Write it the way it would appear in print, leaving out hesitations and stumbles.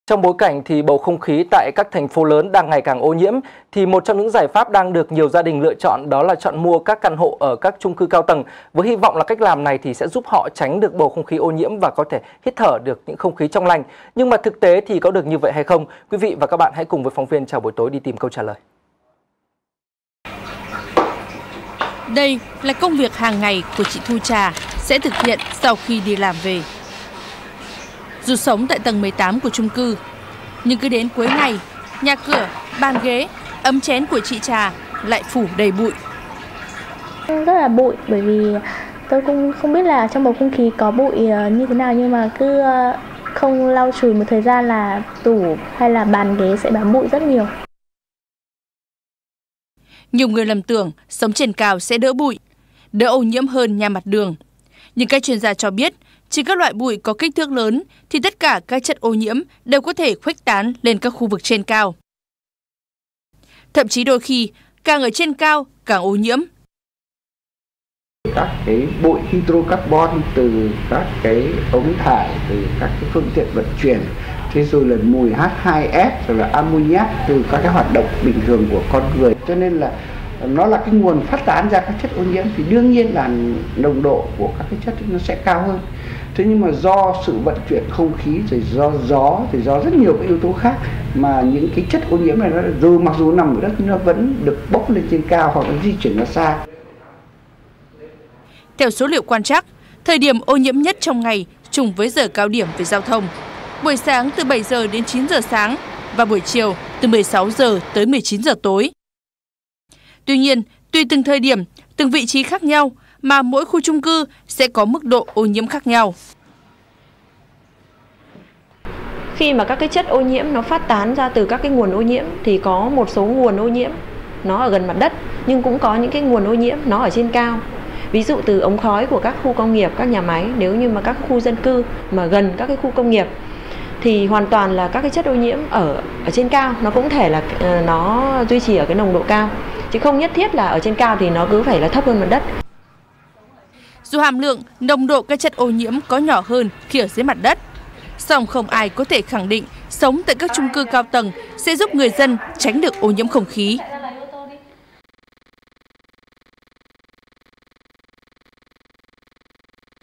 Trong bối cảnh thì bầu không khí tại các thành phố lớn đang ngày càng ô nhiễm, thì một trong những giải pháp đang được nhiều gia đình lựa chọn đó là chọn mua các căn hộ ở các chung cư cao tầng, với hy vọng là cách làm này thì sẽ giúp họ tránh được bầu không khí ô nhiễm và có thể hít thở được những không khí trong lành. Nhưng mà thực tế thì có được như vậy hay không? Quý vị và các bạn hãy cùng với phóng viên Chào buổi tối đi tìm câu trả lời. Đây là công việc hàng ngày của chị Thu Trà sẽ thực hiện sau khi đi làm về. Dù sống tại tầng 18 của chung cư, nhưng cứ đến cuối ngày, nhà cửa, bàn ghế, ấm chén của chị Trà lại phủ đầy bụi. Rất là bụi, bởi vì tôi cũng không biết là trong bầu không khí có bụi như thế nào, nhưng mà cứ không lau chùi một thời gian là tủ hay là bàn ghế sẽ bám bụi rất nhiều. Nhiều người lầm tưởng sống trên cao sẽ đỡ bụi, đỡ ô nhiễm hơn nhà mặt đường. Nhưng các chuyên gia cho biết, chỉ các loại bụi có kích thước lớn thì tất cả các chất ô nhiễm đều có thể khuếch tán lên các khu vực trên cao. Thậm chí đôi khi, càng ở trên cao càng ô nhiễm. Các cái bụi hydrocarbon từ các cái ống thải, từ các cái phương tiện vận chuyển, thế rồi là mùi H2S, rồi là ammoniac từ các cái hoạt động bình thường của con người. Cho nên là nó là cái nguồn phát tán ra các chất ô nhiễm, thì đương nhiên là nồng độ của các cái chất nó sẽ cao hơn. Thế nhưng mà do sự vận chuyển không khí, rồi do gió, rồi do rất nhiều cái yếu tố khác mà những cái chất ô nhiễm này nó dù mặc dù nằm ở đất nó vẫn được bốc lên trên cao hoặc nó di chuyển ra xa. Theo số liệu quan trắc, thời điểm ô nhiễm nhất trong ngày trùng với giờ cao điểm về giao thông. Buổi sáng từ 7 giờ đến 9 giờ sáng và buổi chiều từ 16 giờ tới 19 giờ tối. Tuy nhiên, tùy từng thời điểm, từng vị trí khác nhau mà mỗi khu chung cư sẽ có mức độ ô nhiễm khác nhau. Khi mà các cái chất ô nhiễm nó phát tán ra từ các cái nguồn ô nhiễm thì có một số nguồn ô nhiễm nó ở gần mặt đất, nhưng cũng có những cái nguồn ô nhiễm nó ở trên cao. Ví dụ từ ống khói của các khu công nghiệp, các nhà máy, nếu như mà các khu dân cư mà gần các cái khu công nghiệp thì hoàn toàn là các cái chất ô nhiễm ở trên cao, nó cũng thể là nó duy trì ở cái nồng độ cao, chứ không nhất thiết là ở trên cao thì nó cứ phải là thấp hơn mặt đất. Dù hàm lượng, nồng độ các chất ô nhiễm có nhỏ hơn khi ở dưới mặt đất, song không ai có thể khẳng định sống tại các chung cư cao tầng sẽ giúp người dân tránh được ô nhiễm không khí.